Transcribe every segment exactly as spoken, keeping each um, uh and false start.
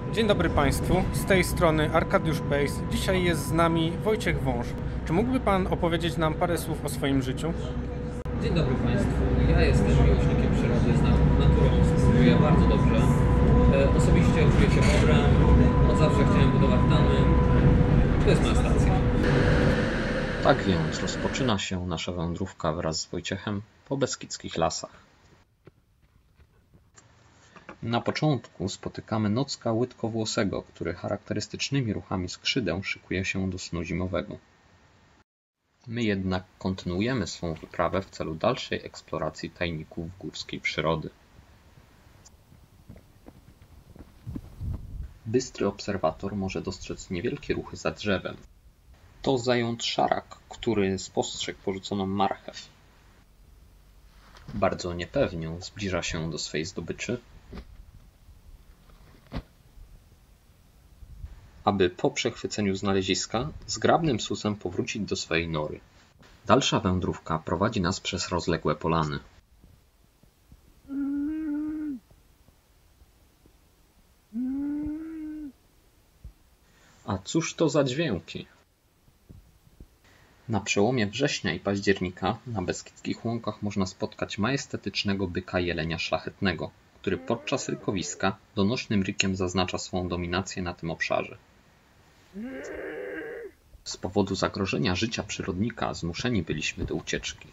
Dzień dobry Państwu, z tej strony Arkadiusz Pejs. Dzisiaj jest z nami Wojciech Wąż. Czy mógłby Pan opowiedzieć nam parę słów o swoim życiu? Dzień dobry Państwu, ja jestem miłośnikiem przyrody, z naturą współczuję bardzo dobrze. E, osobiście czuję się dobrze, od zawsze chciałem budować damy. To jest moja stacja. Tak więc rozpoczyna się nasza wędrówka wraz z Wojciechem po beskidzkich lasach. Na początku spotykamy nocka łydkowłosego, który charakterystycznymi ruchami skrzydeł szykuje się do snu zimowego. My jednak kontynuujemy swą wyprawę w celu dalszej eksploracji tajników górskiej przyrody. Bystry obserwator może dostrzec niewielkie ruchy za drzewem. To zając szarak, który spostrzegł porzuconą marchew. Bardzo niepewnie zbliża się do swej zdobyczy, aby po przechwyceniu znaleziska zgrabnym susem powrócić do swojej nory. Dalsza wędrówka prowadzi nas przez rozległe polany. A cóż to za dźwięki? Na przełomie września i października na beskidzkich łąkach można spotkać majestetycznego byka jelenia szlachetnego, który podczas rykowiska donośnym rykiem zaznacza swą dominację na tym obszarze. Z powodu zagrożenia życia przyrodnika zmuszeni byliśmy do ucieczki.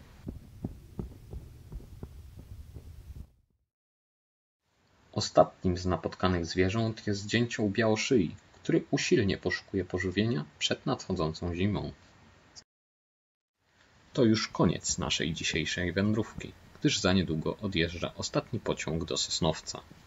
Ostatnim z napotkanych zwierząt jest dzięcioł białoszyi, który usilnie poszukuje pożywienia przed nadchodzącą zimą. To już koniec naszej dzisiejszej wędrówki, gdyż za niedługo odjeżdża ostatni pociąg do Sosnowca.